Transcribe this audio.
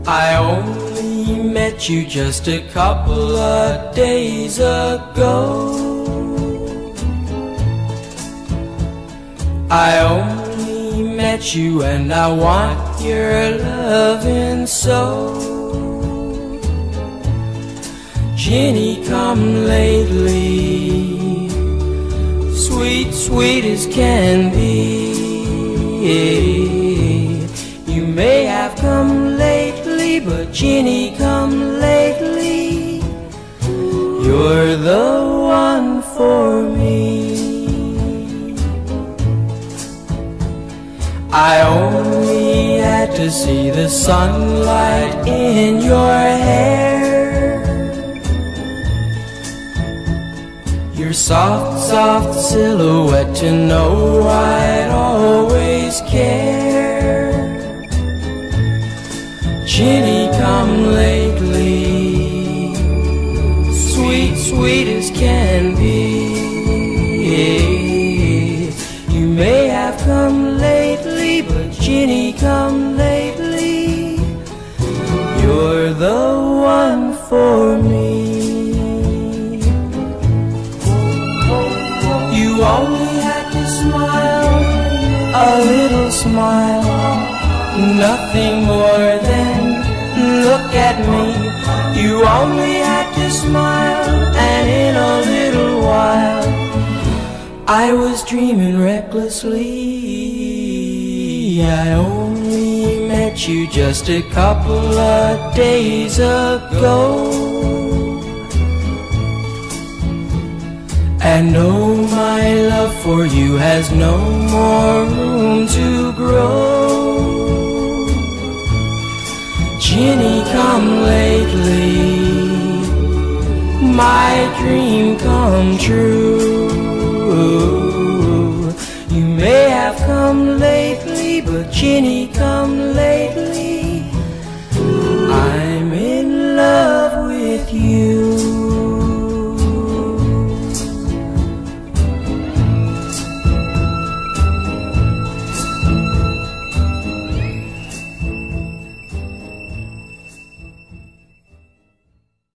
I only met you just a couple of days ago. I only met you and I want your loving so. Jenny, come lately, sweet, sweet as can be. You may have come lately, but Jenny, come lately. You're the one for me. I only had to see the sunlight in your hair, your soft, soft silhouette to know I'd always care. Jenny, come lately, sweet, sweet as can be. You may have come lately, but Jenny, come lately. You're the one for me. You only had to smile, a little smile, nothing more than look at me. You only had to smile, and in a little while I was dreaming recklessly. I only met you just a couple of days ago, and oh, my love for you has no more room to grow. Jenny, come lately, my dream come true. You may have come lately, but Jenny, come lately.